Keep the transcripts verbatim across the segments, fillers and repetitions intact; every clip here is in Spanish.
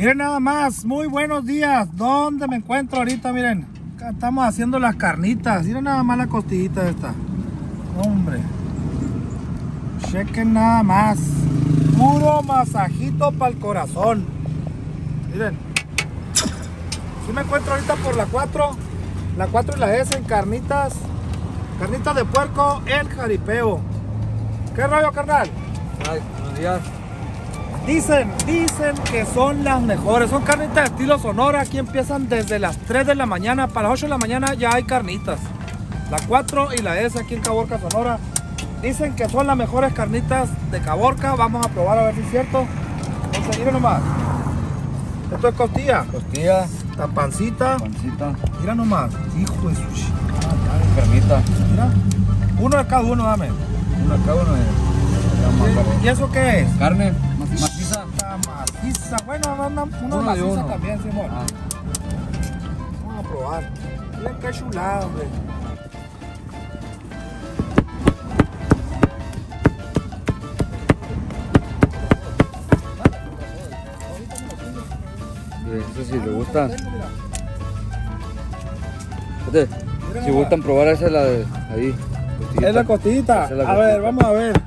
Miren nada más, muy buenos días. ¿Dónde me encuentro ahorita? Miren, acá estamos haciendo las carnitas. Miren nada más la costillita esta. Hombre, chequen nada más. Puro masajito para el corazón. Miren, si me encuentro ahorita por la cuatro, la cuatro y la S en carnitas. Carnitas de puerco, el jaripeo. ¿Qué rollo, carnal? Ay, buenos días. Dicen, dicen que son las mejores. Son carnitas de estilo Sonora. Aquí empiezan desde las tres de la mañana. Para las ocho de la mañana ya hay carnitas. La cuatro y la S aquí en Caborca, Sonora. Dicen que son las mejores carnitas de Caborca. Vamos a probar a ver si es cierto. Entonces, miren nomás. Esto es costilla. Costilla. La pancita. Pancita. Mira nomás. Hijo de su ch... Enfermita. Mira. Uno de cada uno, dame. Uno acá, uno de... ¿Y eso qué es? Carne. Maciza. Está maciza. Bueno, una, una Uno de maciza uno. también, Simón. Ah. Vamos a probar. Miren qué chulada, hombre. Sí, eso sí, le gusta. Fíjate, si gustan probar esa es la de ahí. Costillita. Es la costillita. Esa es la A costilla. ver, vamos a ver.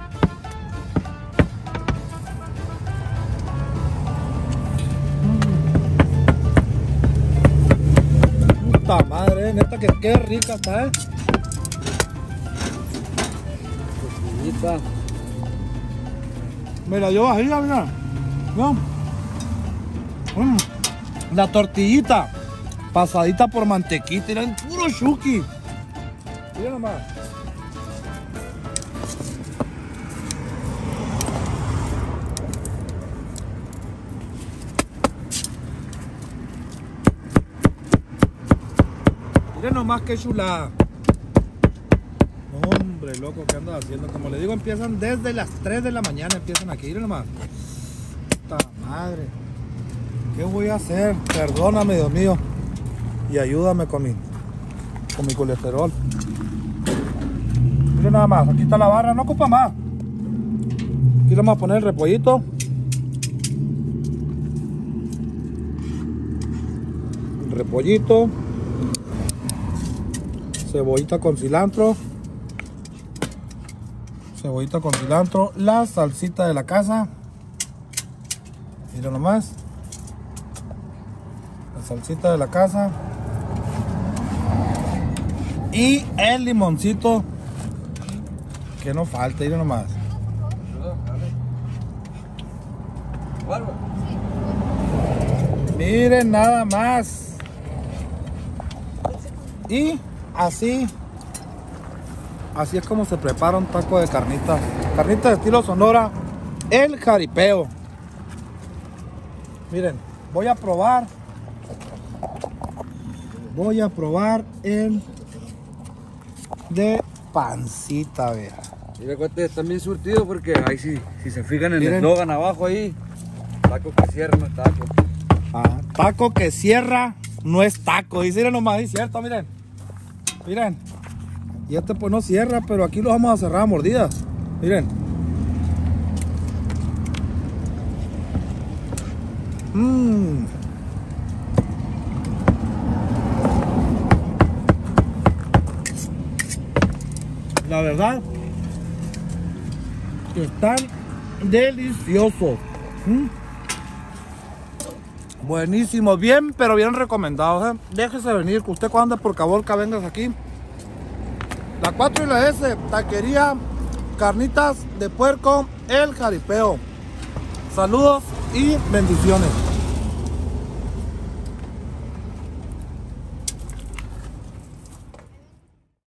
Puta madre, neta que qué rica está, eh. Costillita. Mira, yo vajilla, mira. No. Mm. La tortillita pasadita por mantequita, era puro shuki. Mira nomás. Miren nomás qué chulada. Hombre, loco, ¿qué andas haciendo? Como le digo, empiezan desde las tres de la mañana, empiezan aquí. Miren nomás. Puta madre. ¿Qué voy a hacer? Perdóname, Dios mío. Y ayúdame con mi, con mi colesterol. Miren nada más, aquí está la barra, no ocupa más. Aquí le vamos a poner el repollito. El repollito. Cebollita con cilantro. Cebollita con cilantro. La salsita de la casa. Miren nomás. La salsita de la casa. Y el limoncito. Que no falta, miren nomás. Miren nada más. Y así, así es como se prepara un taco de carnitas. Carnitas de estilo Sonora, el jaripeo. Miren, voy a probar. Voy a probar el de pancita, vea. Y recuerden, está bien surtido porque ahí sí, si se fijan en Miren. el eslogan abajo ahí, taco que cierra no es taco. Ah, taco que cierra no es taco. Y miren nomás, es cierto, miren. Miren. Y este pues no cierra, pero aquí lo vamos a cerrar a mordidas. Miren. Mmm. La verdad que están deliciosos. ¿Mm? Buenísimos, bien, pero bien recomendados, ¿eh? Déjese venir, que usted cuando ande por Caborca, vengas aquí. La cuatro y la S, taquería, carnitas de puerco, el jaripeo. Saludos y bendiciones.